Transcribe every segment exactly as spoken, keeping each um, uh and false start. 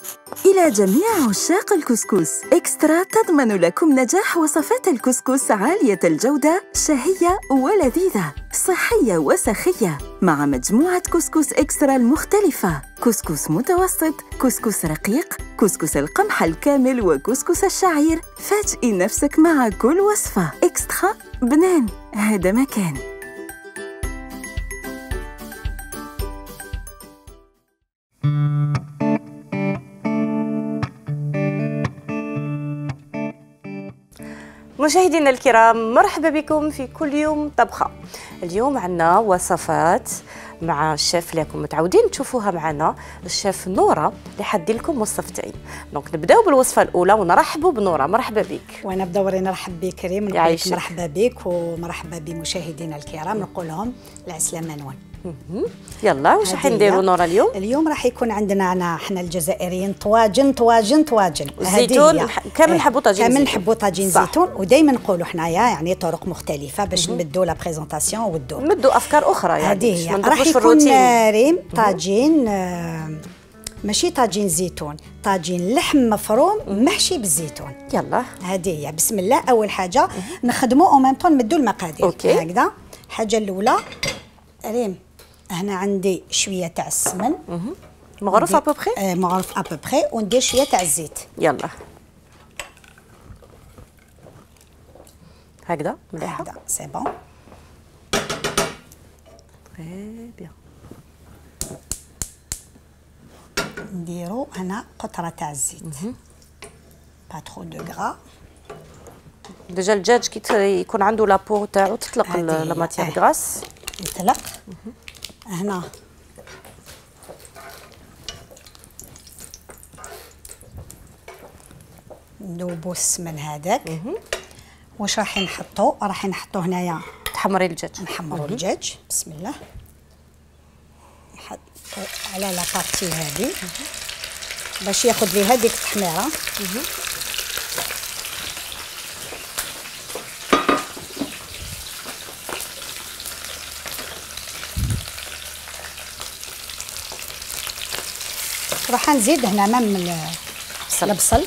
إلى جميع عشاق الكسكس، إكسترا تضمن لكم نجاح وصفات الكسكس عالية الجودة، شهية ولذيذة، صحية وسخية، مع مجموعة كسكس إكسترا المختلفة: كسكس متوسط، كسكس رقيق، كسكس القمح الكامل، وكسكس الشعير. فاجئي نفسك مع كل وصفة. إكسترا، بنان هذا مكان. مشاهدينا الكرام، مرحبا بكم في كل يوم طبخة. اليوم عندنا وصفات مع الشيف اللي راكم متعودين تشوفوها معنا، الشيف نورة اللي حدي لكم وصفتين. دونك نبداو بالوصفة الأولى ونرحبوا بنورة. مرحبا بك. وانا بدوري نرحب بك كريم، نقول لك مرحبا بك ومرحبا بمشاهدينا الكرام، نقول لهم العسلامة نون. يلا واش راح نديروا نورا اليوم؟ اليوم راح يكون عندنا انا احنا الجزائريين طواجن طواجن طواجن. الزيتون كامل نحبوا طاجين كامل نحبوا طاجين زيتون، ودائما نقولوا حنايا يعني طرق مختلفه باش نمدوا لا بريزونطاسيون ونمدوا نمدوا افكار اخرى. يعني هذه هي راح يكون ريم طاجين آه ماشي طاجين زيتون، طاجين لحم مفروم محشي بالزيتون. يلا هذه هي. بسم الله. اول حاجه نخدموا او ميم طون نمدوا المقادير. أوكي. هكذا. الحاجه الاولى ريم، هنا عندي شويه تاع السمن مغروف ابوبخي، آه مغروف ابوبخي، وندير شويه تاع الزيت. يلا هكذا مليحه. هكذا سي بون. تري بيان. نديرو هنا قطره تاع الزيت، با ترو دو غرا. ديجا الدجاج كي يكون عنده لابور تاعو تطلق لا ماتيير غراس، يطلق. هنا ندوبو السمن هذاك. واش راح نحطو؟ راح نحطو هنايا تحمري الدجاج. نحمرو الدجاج. بسم الله. نحط على لا بارتي هذه باش ياخذ لي هذيك التحميره. راح نزيد هنا مام البصل،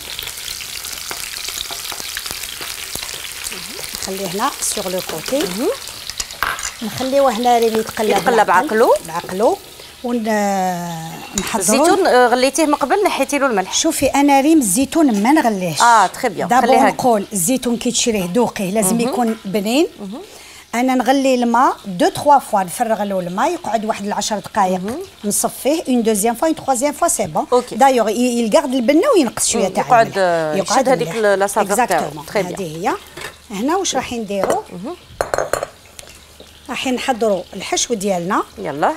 نخليه هنا سور لو كوتي، نخليوه هنا ريم يتقلب يتقلب بعقلو بعقلو ونحضروا. الزيتون غليتيه من قبل، نحيتي له الملح. شوفي انا ريم الزيتون ما نغليهش. اه تخي بيان. دابا نقول الزيتون كي تشريه دوقيه لازم يكون بنين. انا نغلي الماء دو تخوا فوا، نفرغ له الماء يقعد واحد العشر دقائق، نصفيه اون دوزيام فوا اون تخوازيام فوا سي بون. دايوغ يلقارد البنه وينقص شويه تاع يقعد يقعد هذيك لا سافور تاعو. هذه هي. هنا واش راح نديرو؟ راح نحضروا الحشو ديالنا. يلا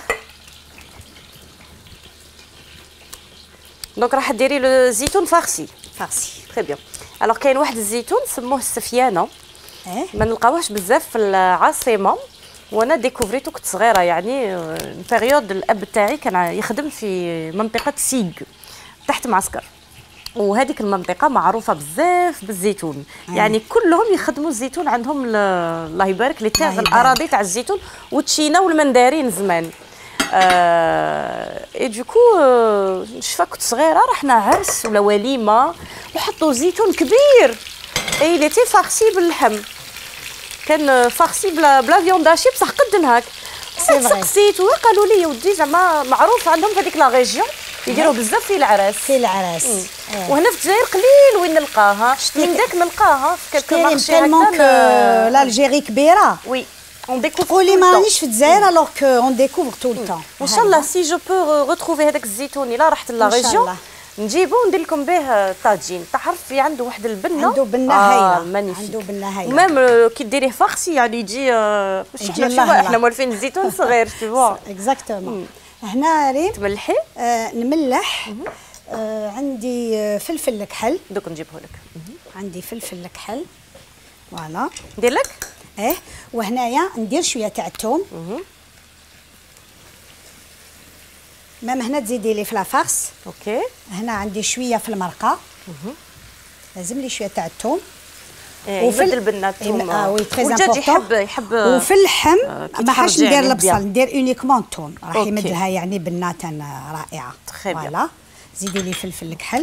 دونك راح ديري لو زيتون فارسي. فارسي تري بيان. الوغ كاين واحد الزيتون سموه السفيانه، إيه؟ ما نلقاوهش بزاف في العاصمه، وانا ديكوفريتو كنت صغيره يعني بيريود الاب تاعي كان يخدم في منطقه سيغ تحت معسكر، وهذيك المنطقه معروفه بزاف بالزيتون. أيه. يعني كلهم يخدموا الزيتون، عندهم الله يبارك لي تاع الاراضي تاع الزيتون والتشينا والمندارين زمان. آه اي دوكو آه شفا كنت صغيره رحنا عرس ولا وليمه وحطوا زيتون كبير، اي لي تي فارسي باللحم، كان فارسي بلا بلا فيونداشي بصح قد هاك. سقسيت وقالوا لي يا ودي زعما معروف عندهم في هذيك لا ريجيون يديروا بزاف في العراس. في العراس. آه. وهنا في الجزائر قليل وين نلقاها، من داك نلقاها في كالكو مارشي هكذا. لالجيري كبيره. وي on découvre. قولي مانيش في الجزائر alors que on découvre tout le temps. ان شاء الله سي جو بو ريتروفي هذاك الزيتون الا رحت لا ريجيون نجيبو وندير لكم به طاجين. تعرفي عنده واحد البنه، عنده بنه هايله. آه عنده بنه هايله ومام كي ديريه فارسي يعني يجي آه احنا احنا مولفين الزيتون صغير تي فوا. اكزاكتومون. هنا ريم تملحي. آه نملح. آه عندي فلفل كحل، دوك نجيبه لك. عندي فلفل كحل فوالا ندير لك. ايه. وهنايا ندير شويه تاع الثوم. مام هنا تزيدي لي في لافارس. اوكي. هنا عندي شويه في المرقه. لازم لي شويه تاع الثوم. إيه وفي البنه الثوم. اه وي تري امبورطون. يحب يحب. وفي اللحم ما حاش ندير البصل، ندير اونيكمون الثوم، راح يمد لها يعني بنه رائعه. فوالا. زيدي لي فلفل الكحل.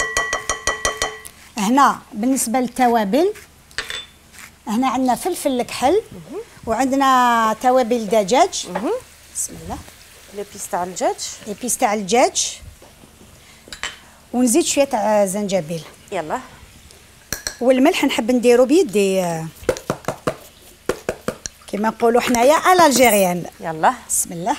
هنا بالنسبه للتوابل، هنا عندنا فلفل الكحل وعندنا توابل دجاج. بسم الله. ليبيس تاع الدجاج، ليبيس تاع الدجاج، ونزيد شويه تاع زنجبيل. يلا. والملح نحب نديرو بيدي كما نقولوا حنايا على الجيريان. يلا. بسم الله.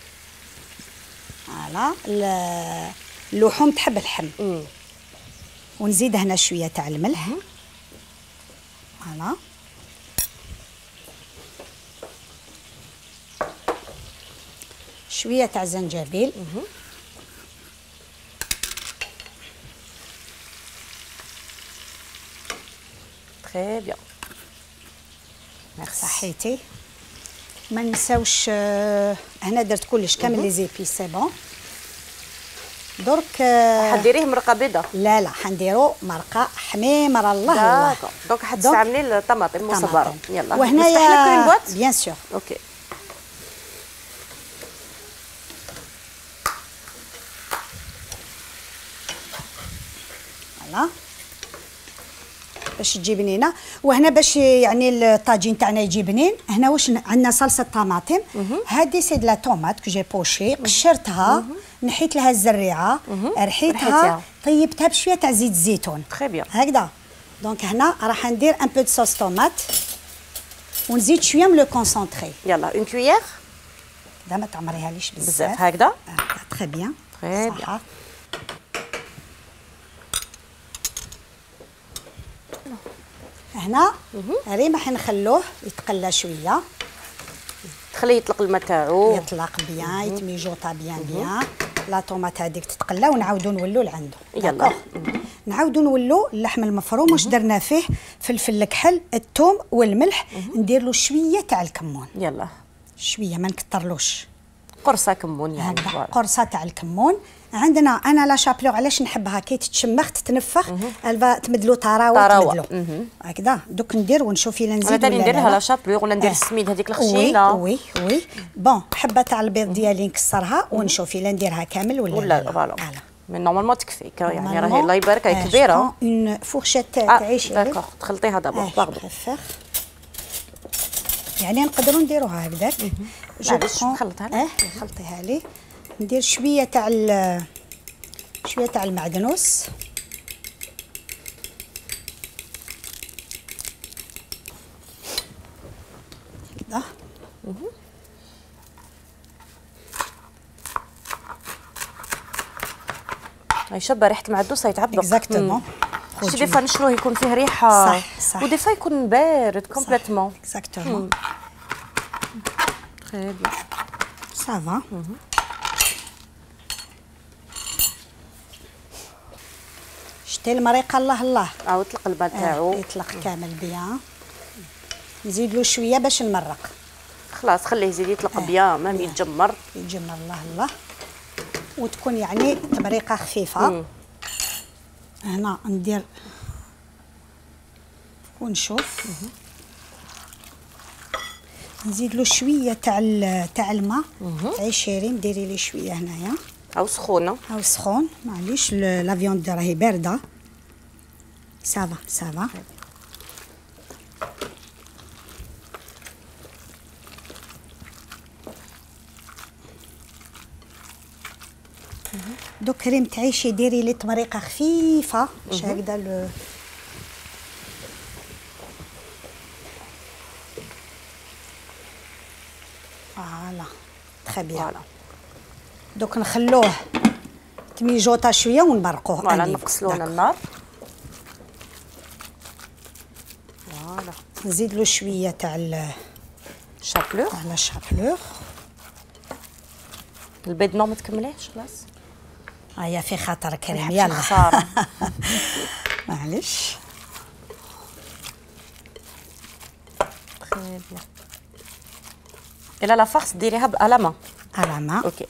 فوالا اللحوم تحب اللحم. مم. ونزيد هنا شويه تاع الملح. فوالا. شويه تاع زنجبيل. تري بيان. ميرسي. صحيتي. ما نساوش هنا درت كلش كامل لي زيبي سي بون. درك حديريه مرقه بيضاء؟ لا لا حنديرو مرقه حميمه الله الله. دونك حتستعملي الطماطم مصبره. يلا. وهنايا نفتح لك اون بواط؟ بيان سور. اوكي. فوالا باش تجي بنينه. وهنا باش يعني الطاجين تاعنا يجي بنين، هنا واش عندنا صلصه طماطم. هذه سي دو لا طوماط كو جي بوشي، قشرتها، نحيت لها الزريعه، رحيتها، طيبتها بشويه تاع زيت الزيتون. تري بيان. هكذا. دونك هنا راح ندير ان بو دو صوص طوماط ونزيد شويه من لو كونسونطري. يلا اون كويير. هذا ما تعمريهاليش بزاف. بزاف هكذا. تري بيان. تري بيان. هنا راه ما حنخلوه يتقلى شويه، تخليه يطلق الماء تاعو، يطلق بيان، يتميجوطا بيان بيان. لا طوماط هذيك تتقلى ونعاودو نولو لعندو. يلا. نعاودو نولو اللحم المفروم. واش درنا فيه؟ فلفل الكحل، الثوم والملح. ندير له شويه تاع الكمون. يلا. شويه ما نكترلوش. قرصه كمون يعني. هكذا قرصه تاع الكمون. عندنا انا لا شابلور علاش نحبها كي تتشمخ تتنفخ، الفا تمدلو طراوه تمدلو هكذا. دوك ندير ونشوف الا نزيد. انا ثاني ندير لها لا شابلور ولا ندير السميد هذيك الخشينه. وي وي وي. بون حبه تاع البيض ديالي نكسرها ونشوف الا نديرها كامل ولا ولا فوالا. مي نورمالمون تكفيك يعني، راهي الله يبارك هي كبيره. اون فورشيت تاع عيش. داكوغ تخلطيها دابور. باردو. يعني نقدروا نديروها هكذاك. جو نخلطها لك. اه خلطيها لي. ندير شويه تاع شويه تاع المعدنوس. هكذا. يشبه ريحه المعدوس يتعبق. اكزاكتومون. شي دي فوا نشروه يكون فيه ريحه. صح صح. ودي فوا يكون بارد كومبليتمون. اكزاكتومون. تري بيان. سافا. شتي المريقه الله الله. اه يطلق الماء تاعو. يطلق كامل بيان. نزيد له شويه باش نمرق. خلاص خليه يزيد يطلق بيان مام يتجمر. يتجمر الله الله. وتكون يعني تمريقه خفيفه. مم. هنا ندير ونشوف. نزيد له شويه تاع تاع الماء. تاع شيرين ديري لي شويه هنايا. او سخونه. او سخون معليش لا فيوند راهي بارده. سافا سافا. دوك كريم تعيشي ديري لي طمريقه خفيفه باش هكذا لو. فوالا تري بيان. دوك نخلوه تميجوطا شويه ونبرقوه. فوالا نقصلو النار. فوالا نزيد له شويه تاع الشابلور. على الشابلور. البيض نو ما تكمليهش خلاص. هيا في خاطر كريم يلا. خساره. معليش. تري بيان. الا لا فارس ديريها على ما. على ما. اوكي.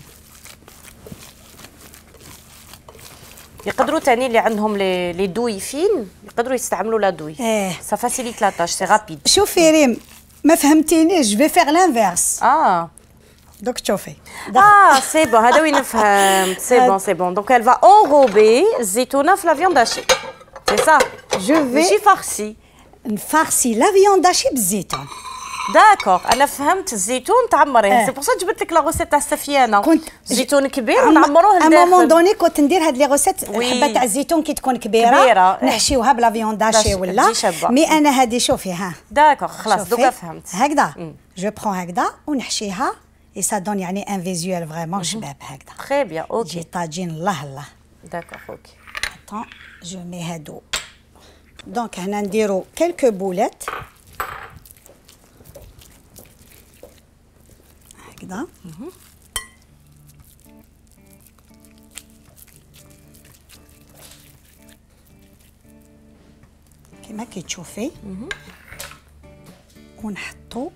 يقدروا تاني اللي عندهم لي لي دوي فين يقدروا يستعملوا لا دوي. ايه سا فاسيليت لا تاش سي رابيد. شوفي ريم ما فهمتينيش. جو في فيغ لانفيرس. اه دوك شوفي اه سي بون هذا وين فهمت سي بون سي بون دونك elle va enrober الزيتونه في لا فيوند هاشي سي سا جو في ماشي فارسي نفارسي لا فيوند هاشي بالزيتون. داكوغ انا فهمت الزيتون تعمريه سي بور سا جبت لك لا غوسيت تاع السفيانه كنت زيتون كبير ونعمروه لداخل. ا مومون دوني كنت ندير هاد لي غوسيت الحبه تاع الزيتون كي تكون كبيره, كبيرة. نحشيوها بلا فيوند داشي ولا مي انا هادي شوفي ها داكوغ خلاص دوكا فهمت هكذا جو برون هكذا ونحشيها اي سا دون يعني ان فيزيوال فريمون شباب هكذا تري بيان اوكي جي طاجين الله الله داكوغ اوكي اتون جو مي هادو دونك هنا نديرو كلكو بولات هكذا كما كي تشوفي ونحطو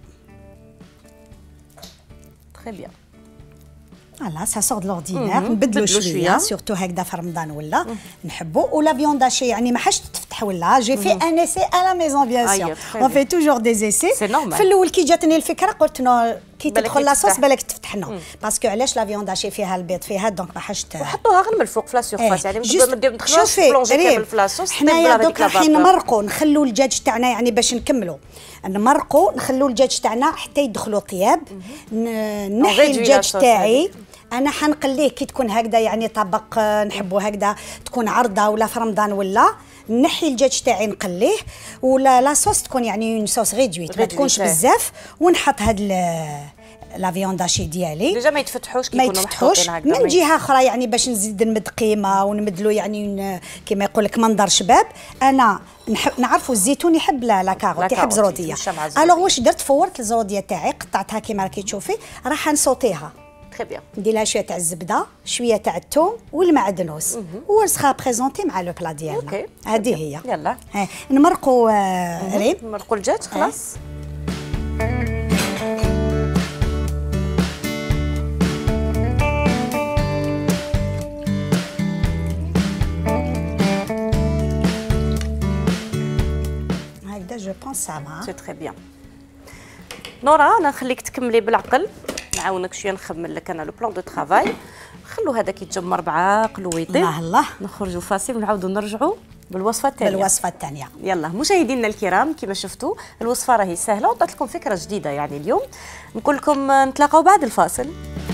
تري بيان فوالا سا سور دو لوردينير نبدلو شويه سورتو هكذا في رمضان ولا نحبو ولا فيوند هاشي يعني ما حاش تفتح ولا جي في ان اسي ا لا ميزون بيان سور اون في توجور دي اسي في الاول كي جاتني الفكره قلت نو كي تدخل لاصوص بالك تفتح نو باسكو علاش لا فيوند هاشي فيها البيض فيها دونك ما حاش وحطوها غير من الفوق في لا سيرفاس يعني ما ندخلوش بلونجي كامل في لاصوص حنايا دوك رايحين نمرقوا نخلوا الدجاج تاعنا يعني باش نكملوا نمرقوا نخلوا الدجاج تاعنا حتى يدخلوا طياب نحي الدجاج تاعي انا حنقليه كي تكون هكذا يعني طبق نحبوا هكذا تكون عرضه ولا في رمضان ولا نحي الدجاج تاعي نقليه ولا لا صوص تكون يعني اون صوص ريدويت ما تكونش بزاف ونحط هاد لا فيوند هاشي ديالي ديجا ما يتفتحوش كي يكونوا محطوطين هكذا من جهه اخرى يعني باش نزيد نمد قيمه ونمدلو يعني كيما يقول لك منظر شباب انا نعرفوا الزيتون يحب لا لا كاروت يحب زروديه الوغ واش درت فورت الزروديه تاعي قطعتها كيما راكي تشوفي راح نصوتيها تري بيان ندير لها شويه تاع الزبده شويه تاع الثوم والمعدنوس ونسخها بريزونتي مع لو بلا ديالنا اوكي هذه هي يلا نمرقوا ريم نمرقوا الدجاج خلاص هكذا جو بونس سا سي تري بيان نورا انا نخليك تكملي بالعقل نعاونك شويه نخمم لك انا لو بلان دو ترافاي نخلو هذا كيتجمر بعقل ويطيب الله الله نخرجوا فاصل ونعاودوا نرجعوا بالوصفه الثانيه بالوصفه الثانيه يلا مشاهدينا الكرام كما شفتوا الوصفه راهي سهله وعطيت لكم فكره جديده يعني اليوم نقول لكم نتلاقاو بعد الفاصل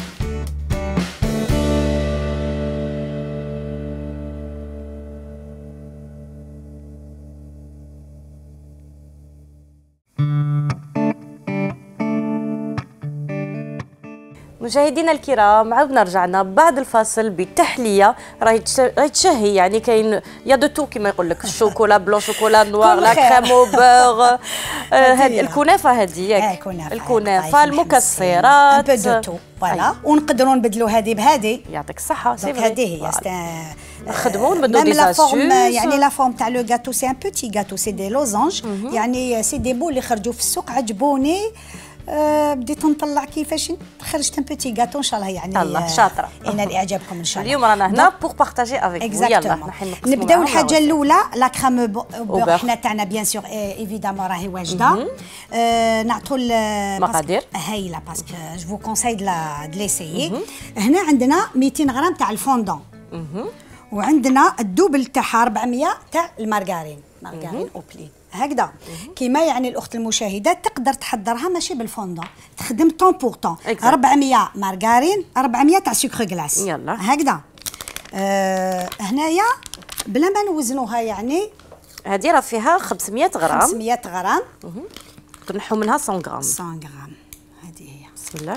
مشاهدينا الكرام عاودنا رجعنا بعد الفاصل بتحليه راهي تشهي يعني كاين يا دو تو كيما يقول لك الشوكولا بلون شوكولا نوار لا كريم او بور هذه الكنافه هذه ياك الكنافه المكسرات ان بو دو تو فوالا ونقدروا نبدلوا هذه بهذه يعطيك الصحه سي فري هذه هي نخدموا نبدلوا دي لا فورم يعني لا فورم تاع لو غاتو سي ان بوتي غاتو سي دي لوزانج يعني سي دي بول اللي خرجوا في السوق عجبوني أه بديت نطلع كيفاش خرجت ان بوتي غاتو ان شاء الله يعني الله شاطره ينال اعجابكم ان شاء الله اليوم رانا هنا بور بارطاجي افيك يلا نبداو الحاجه الاولى لا كريم بور حنا تاعنا بيان سور ايفيدامون راهي واجده أه نعطوا المقادير هايله باسكو جو فو كونساي دو ليسيي هنا عندنا مئتين غرام تاع الفوندون وعندنا الدوبل تاعها أربعمية تاع المارغارين مارغارين اوبلين هكذا كيما يعني الاخت المشاهده تقدر تحضرها ماشي بالفوندون تخدم طون بور طون أربعمية مارغارين أربعمية تاع سكر غلاس يلا هكذا آه هنايا بلا ما نوزنوها يعني هذه راه فيها خمسمية غرام خمسمية غرام نحو منها مية غرام مية غرام هذه هي بسم الله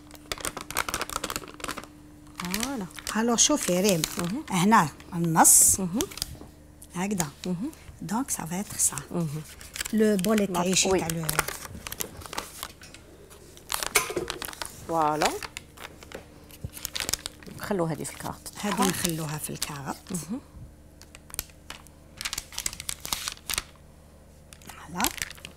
فوالا الو شوفي ريم هنا النص هكذا دونك سا فا اتر سا لو بول تاعيشي تاع لو فوالا نخلو هذه في الكارت هذه نخلوها في الكارت فوالا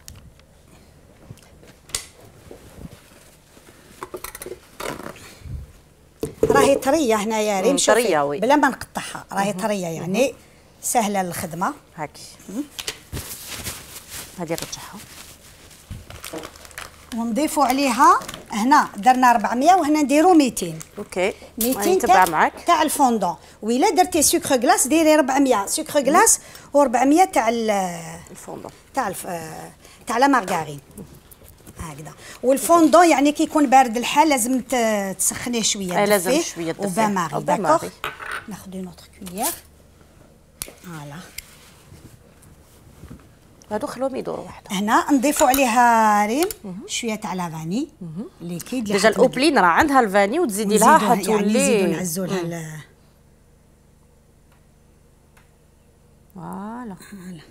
راهي طريه هنايا ريم شوفي بلا ما نقطعها راهي طريه يعني سهله الخدمه هاكي هذه نرجعها ونضيفوا عليها هنا درنا أربعمية وهنا نديروا ميتين. اوكي ميتين تاع تاع الفوندون. وإلا درتي سكر غلاس ديري أربعمية سكر غلاس و400 تاع الفوندون تاع الف... تاع لا مارغارين هكذا. والفوندون يعني كي يكون بارد الحال لازم تسخنيه شويه. آه لازم شويه دفيه وبان ماغي. داكوغ ناخذ اون اوتر كوليير. فوالا هادو خلوهم يدوروا وحده. هنا نضيفوا عليها ريم شويه تاع لافاني ليكيد. ديجا الاوبلين راه عندها الفاني وتزيدي لها حتولي يعني نزيدو نعزو لها. فوالا فوالا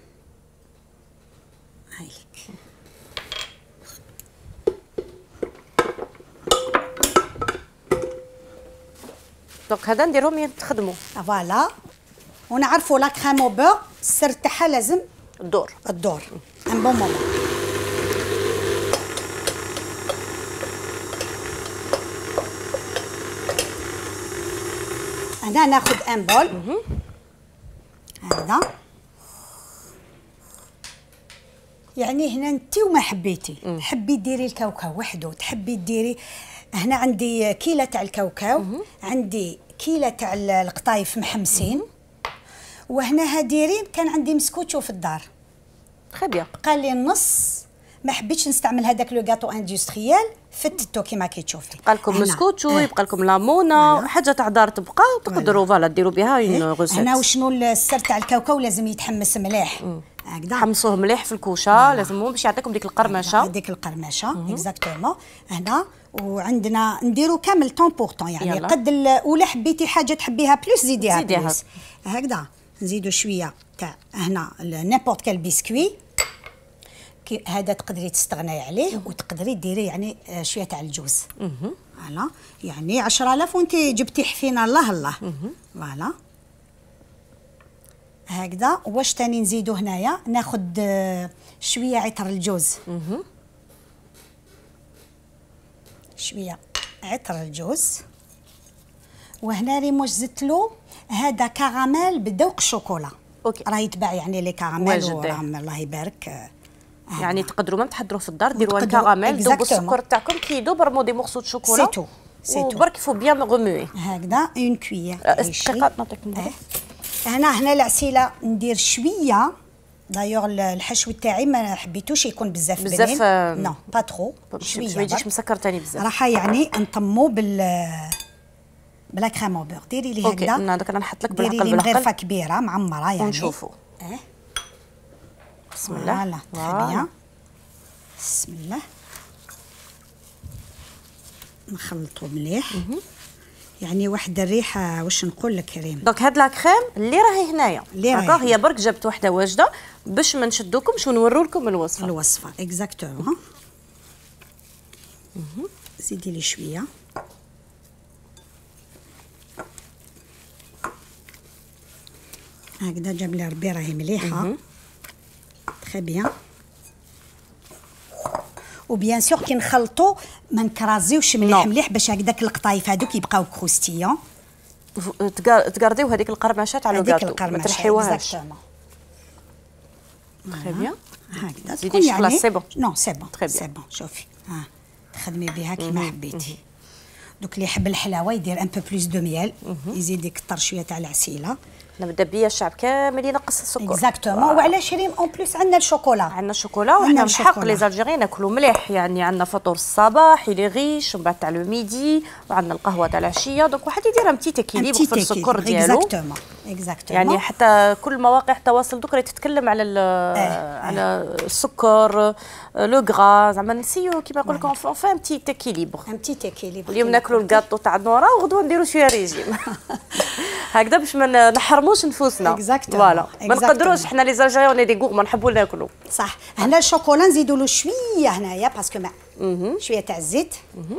هايليك. دونك هذا نديرهم يتخدموا. فوالا ونعرفوا لا كريم او بور السر تاعها لازم الدور الدور ان بون مومون. انا ناخذ ان بول هذا. يعني هنا انت وما حبيتي حبي ديري الكاوكاو وحده، تحبي ديري هنا عندي كيله تاع الكاوكاو، عندي كيله تاع القطايف محمسين، وهنا ديري كان عندي مسكوتشو في الدار. تري بيان. بقى لي النص ما حبيتش نستعمل هذاك لو غاتو اندستريال فتتو كيما كتشوفي. يبقى لكم مسكوتشو آه. يبقى لكم لامونه حاجه تاع دار تبقى تقدروا فوالا ديروا بها اون غوسيت. هنا وشنو السر تاع الكاوكاو لازم يتحمس مليح هكذا. حمصوه مليح في الكوشه لازم مو باش يعطيكم ديك القرمشه. ديك القرمشه اكزاكتومون هنا. وعندنا نديروا كامل طون بور طون يعني يلا. قد ولا حبيتي حاجه تحبيها بلوس زيديها بلوس هكذا. نزيدوا شويه تاع هنا نيمبورت كال بسكوي هذا تقدري تستغناي عليه وتقدري ديري يعني شويه تاع الجوز. فوالا يعني عشرة آلاف وانت جبتي حفينه الله الله. فوالا هكذا. واش تاني نزيدو هنايا ناخذ شويه عطر الجوز. شويه عطر الجوز. وهنا ريموش زدتلو هذا كراميل بذوق الشوكولا. اوكي راه يتباع يعني لي كراميل وراهم الله يبارك. يعني تقدروا ما تحضروا في الدار ديروا كراميل دوبوا السكر تاعكم كي يدوب رموا دي مورسو شوكولا. سي تو سي تو وبرك فو بيان غوموي هكذا اون كويير. دقيقه نعطيك هنا هنا العسيله ندير شويه دايوغ الحشو تاعي ما حبيتوش يكون بزاف بنين بزاف نو با ترو شويه ما يجيش مسكر ثاني بزاف راح يعني نطمو بال بلا كريم او بور. ديري لي هكذا. اوكي هذاك انا نحط لك بالعقل بالعقل. ديري لي مغرفه كبيره معمره يعني ونشوفوا. اه بسم الله. فوالا تري بيان. بسم الله نخلطو مليح. يعني واحد الريحه واش نقول لك ريم. دونك هاد لا كريم اللي راهي هنايا داكوغ هي برك جبت وحده واجده باش ما نشدوكمش ونوروا لكم الوصفه. الوصفه اكزاكتومون. زيدي لي شويه هكذا. جاب لي ربي راهي مليحه تري بيان. وبيان سور كي نخلطو ما نكرازيوش مليح مليح باش هكذاك القطايف هذوك يبقاو كروستيون. تقرديو هذيك القرمشه تاع لو غاتو ما ترحيوهاش. تري بيان هكذا. زيدي شوكولا سي بون. نو سي بون سي بون. شوفي ها تخدمي بها كيما حبيتي. دوك اللي يحب الحلاوه يدير ان بو بلوس دو ميال يزيد يكثر شويه تاع العسيله. نبدا بيا الشعب كامل ينقص السكر. اكزاكتومون. وعلاش ريم اون بلوس عندنا الشوكولا. عندنا الشوكولا وحنا من حق لي زالجيريين ناكلوا مليح يعني. عندنا فطور الصباح لي غيش ومن بعد تاع لو ميدي وعندنا القهوه تاع العشيه. دونك واحد يدير ام تي تيكيليبر في السكر ديالو. اكزاكتومون اكزاكتومون. يعني حتى كل مواقع التواصل دوك راهي تتكلم على اه على السكر لو غرا زعما نسيو كيما نقول لكم فان ام تي تيكيليبر. ام تي تيكيليبر. اليوم ناكلوا الكاطو تاع نورا وغدوه نديروا شويه ريجيم هكذا باش ما نحرموش نفوسنا. فوالا ما نقدروش حنا لي زالجيريون اوني دي غور نحبوا ناكلوا. صح. هنا الشوكولا نزيدوا له شويه هنايا باسكو مع شويه تاع الزيت.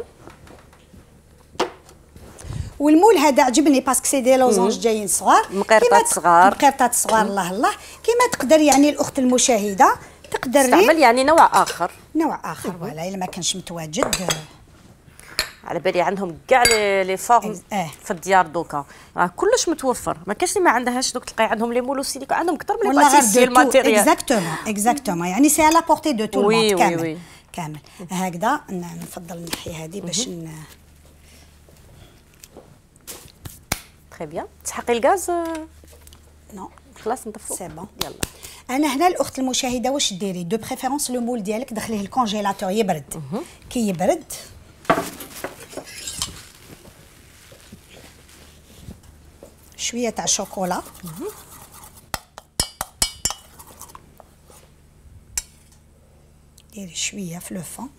والمول هذا عجبني باسكو سي دي لوزونج جايين صغار مقيرطات صغار مقيرطات صغار. الله الله كيما تقدر يعني الاخت المشاهده تقدر تستعمل يعني نوع اخر نوع اخر. فوالا الا ما كانش متواجد على بالي عندهم كاع لي لي فورم اه. في الديار دوكا راه كلش متوفر. ما كاينش اللي ما عندهاش دوك تلقاي عندهم لي مول سيليكون عندهم اكثر من لي باتيسي الماتيريال. اكزاكتومون اكزاكتومون يعني سي على بورتي دو تو الموند كامل. كامل هكذا. نفضل نحي هذه باش ن... تري بيان. تسحقي الغاز؟ نو خلاص نطفو سي بون. يلا. انا هنا الاخت المشاهده واش ديري؟ دو بريفيرونس لو مول ديالك دخليه الكونجيلاتور يبرد. كي يبرد شويه تاع شوكولا ديري شويه في لو فون.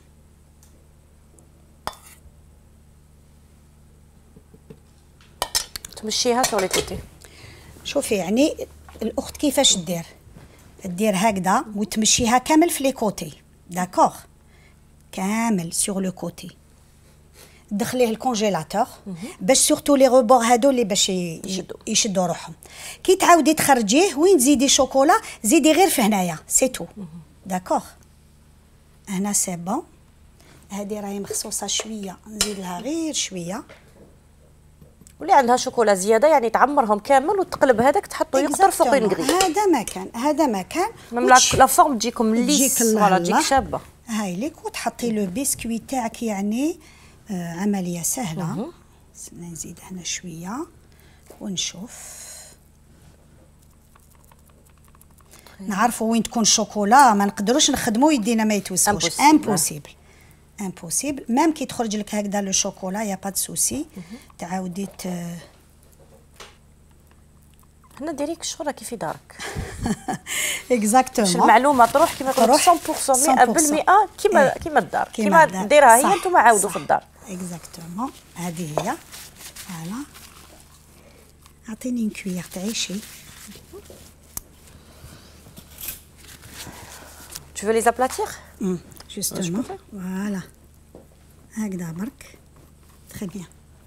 تمشيها سور لي كوتي. شوفي يعني الاخت كيفاش دير؟ دير هكذا وتمشيها كامل في لي كوتي. داكوغ كامل سور لو كوتي. دخليه الكونجيلاتور باش سورتو لي روبور هادو اللي باش يشدوا يشدوا روحهم. كي تعاودي تخرجيه وين تزيدي شوكولا زيدي غير في هنايا سي تو. داكوغ هنا سي بون. هادي راهي مخصوصه شويه نزيد لها غير شويه. واللي عندها شوكولا زياده يعني تعمرهم كامل وتقلب هذاك تحطو يقطر فوق ينقري. هذا ما كان هذا ما كان ميم لا فورم تجيكم ليس ولا تجيك شابه. هاي ليك وتحطي لو بسكوي تاعك يعني آه عمليه سهله. نزيد هنا شويه ونشوف نعرفوا وين تكون الشوكولا. ما نقدروش نخدموا يدينا ما يتوسخوش. امبوسيبل امبوسيبل. ميم كي تخرج لك هكذا لو شوكولا يا با دو سوسي تعاودي ت هنا ديريك الشغل كيف دارك. اكزاكتومون. باش المعلومه تروح كيما يقولوا مية بالمية مية بالمية كيما كيما الدار كيما ديرها هي نتوما عاودوا في الدار. اكزاكتومون هذه هي. فوالا اعطيني كوير تاعي شي. Tu veux les aplatir? Mmh, justement. Voilà. هكذا برك. Très bien.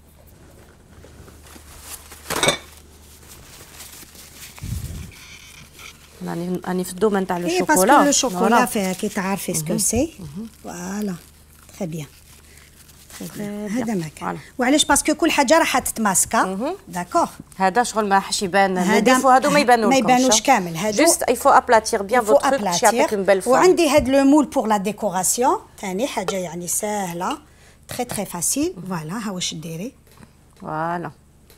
راني راني في الدومين تاع لو شوكولا. شوكولا. لو شوكولا فيها كي تعرفي سكو سي. فوالا. Très bien. هذا ما كان. وعلاش باسكو كل حاجه راح تتماسكا. داكوغ. هذا شغل ما حش يبان. الديفو هادو ما يبانوش. ما يبانوش كامل هادو. جوست il faut aplatir bien votre truc باش يعطيك une belle forme. وعندي هاد لو مول بور لا ديكوراسيون ثاني حاجه يعني ساهله تري تري فاسيل. فوالا ها واش ديري. فوالا.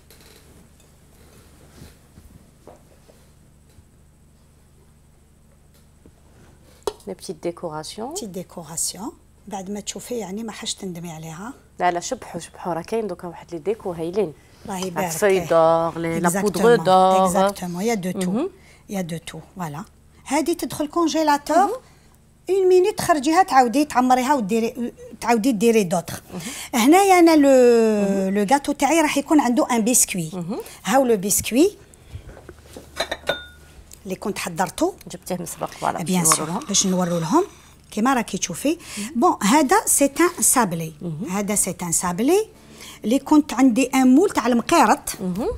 لي بتيت ديكوراسيون. بتيت ديكوراسيون بعد ما تشوفي يعني ما حاش تندمي عليها. لا لا شبحوا شبحوا راه كاين دوكا واحد لي ديكو هايلين. الله يبارك. الفوي دور لا بودغ دور. اكزاكتومون يا دو تو يا دو تو. فوالا هذه تدخل كونجيلاتور اون مينوت تخرجيها تعاودي تعمريها وديري تعاودي ديري دوطخ. هنايا انا لو لو غاتو تاعي راح يكون عنده ان بسكوي. هاو لو بسكوي اللي كنت حضرته جبتيه من سبق. فوالا بيان سور باش نورو لهم كيما راكي تشوفي. بون هذا سي ان سابلي. هذا سي ان سابلي اللي كنت عندي ان مول تاع المقيرط.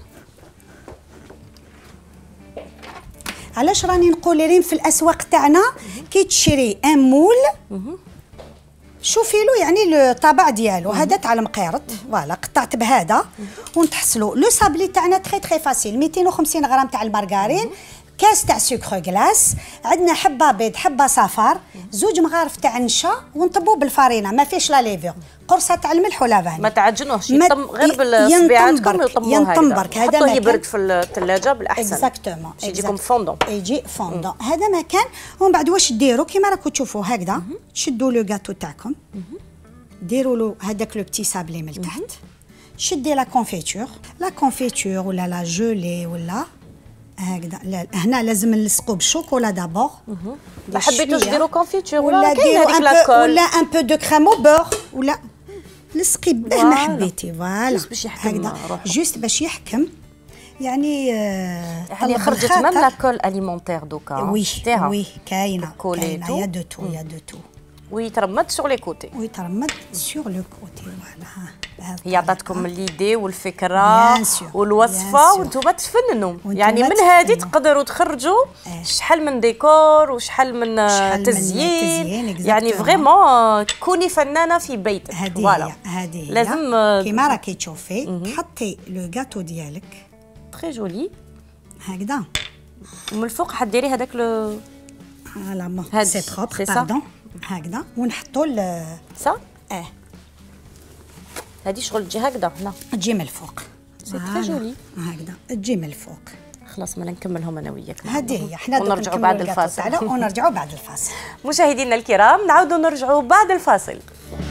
علاش راني نقول لين في الاسواق تاعنا كي تشري ان مول شوفي له يعني الطابع ديالو. هذا تاع المقيرط. فوالا قطعت بهذا ونتحصلوا لو سابلي تاعنا تري تري فاسيل. مئتين وخمسين غرام تاع المارغرين، كاس تاع سكر غلاس، عندنا حبه بيض حبه صفار، زوج مغارف تاع نشا ونطبوه بالفارينه ما فيش لا ليفور، قرصه تاع الملح ولا فاني. ما تعجنوش يطم غير بالصبيعاتكم يطموه. ينطم برك. هذا حطوه يبرد في الثلاجه بالاحسن. اكزاكتومون يجيكم فوندون. يجي فوندون. هذا مكان. ومن بعد واش ديروا كيما راكم تشوفوا هكذا تشدوا لو غاتو تاعكم ديروا له هذاك لو بتي سابلي من تحت. شدي لا كونفيتور لا كونفيتور ولا لا جولي ولا هكذا. هنا لازم نلصقوا بالشوكولا دابور. ما حبيتوش ديروا كونفيتور ولا ديروا ان بو ولا ان بو دو كريم او بور ولا لصقي به ما حبيتي. فوالا هكذا جوست باش يحكم يعني. يعني خرجت مام لاكول اليمونتير دوكا. وي وي كاينه كاينه يا دو تو يا دو تو. ويترمد سور لي كوتي. ويترمد سور لو كوتي. فوالا هي عطاتكم ليدي والفكره والوصفه وانتم تفننوا يعني من هذه تقدروا تخرجوا شحال من ديكور وشحال من تزيين. يعني فريمون كوني فنانه في بيتك. فوالا هذه لازم كيما راكي تشوفي تحطي لو غاتو ديالك تري جولي هكذا ومن الفوق حديري هذاك لو فوالا سي بروبر باردون هكذا ونحطوا ال صح. اه هذه شغل تجي هكذا هنا تجي من الفوق. سي تري جولي هكذا تجي من الفوق. خلاص مالا نكملهم انا وياك. هذه هي حنا ونرجعوا بعد الفاصل. ونرجعوا بعد الفاصل. مشاهدينا الكرام نعاودوا نرجعوا بعد الفاصل.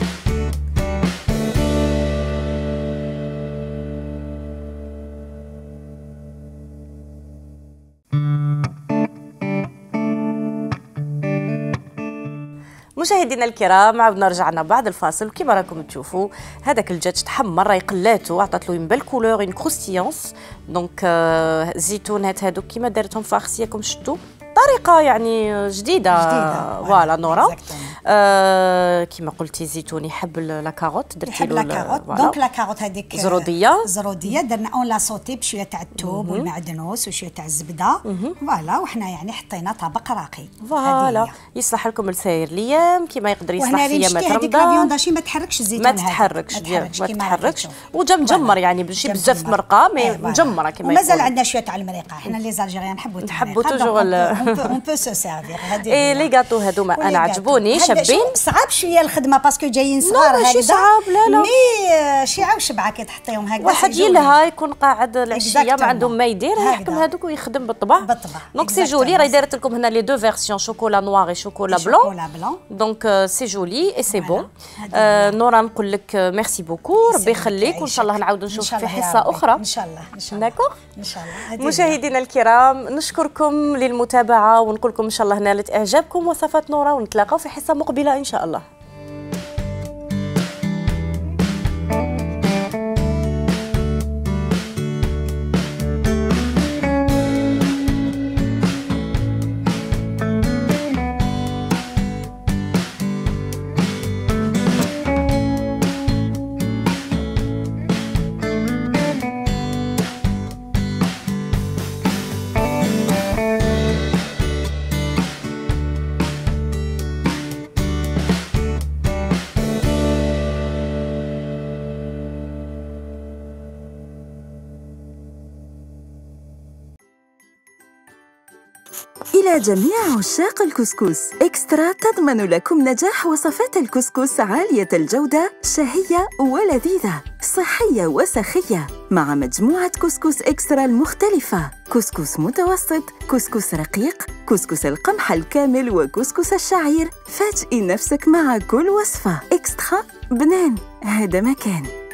مشاهدينا الكرام عاودنا رجعنا بعد الفاصل وكما راكم تشوفوا هذاك الدجاج تحمر راهي قلاته عطات له اون بيل كولور اون كروستيونس. دونك الزيتونات هذوك كيما دارتهم فارسيه كم شفتوا طريقه يعني جديده فوالا نورا. آه كيما قلتي الزيتون يحب لا كاروت درتي له لا كاروت. دونك لا كاروت هذيك زروديه زروديه درنا اون لا سوتي بشويه تاع الثوم والمعدنوس وشويه تاع الزبده فوالا وحنا يعني حطينا طبق راقي فوالا يصلح لكم لساير الايام كيما يقدر يصلح في ايامات رمضان. هذيك لافيونداشي ما تحركش الزيتون ما تتحركش ما تتحركش وجا مجمر يعني ماشي بزاف مرقه مي مجمره كيما ومازال عندنا شويه تاع المريقه. حنا لي زالجيريان نحبوا نحبوا توجور اون بو سو سيرفير. هذه اي لي غاتو هذوما انا عجبوني شابين. صعب شويه الخدمه باسكو جايين صغار هكذا. ماشي صعب لا لا مي شيعه وشبعه كي تحطيهم هكذا. واحد يلها يكون قاعد العشيه ما عندهم ما يدير يحكم هذوك ويخدم بالطبع. بالطبع دونك سي جولي راهي دارت لكم هنا لي دو فيرسيون شوكولا نوار شوكولا بلون. دونك سي جولي اي سي بون. نورا نقول لك ميرسي بوكو ربي يخليك وان شاء الله نعاودوا نشوفك في حصه اخرى ان شاء الله. ان شاء الله داكور ان شاء الله. مشاهدينا الكرام نشكركم للمتابعه ونقول لكم ان شاء الله نالت اعجابكم وصفات نورا ونتلاقاو في حصه مقبله ان شاء الله. إلى جميع عشاق الكسكس، إكسترا تضمن لكم نجاح وصفات الكسكس عالية الجودة، شهية ولذيذة، صحية وسخية، مع مجموعة كسكس إكسترا المختلفة: كسكس متوسط، كسكس رقيق، كسكس القمح الكامل، وكسكس الشعير. فاجئي نفسك مع كل وصفة. إكسترا بنان هذا مكان.